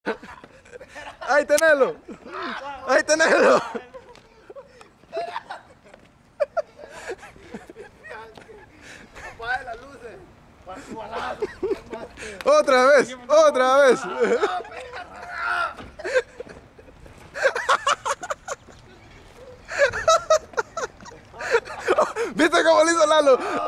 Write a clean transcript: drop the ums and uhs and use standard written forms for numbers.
¡Ahí tenelo! ¡Ahí tenelo! Apague las luces. ¡Otra vez! ¡Otra vez! ¿Viste cómo lo hizo Lalo?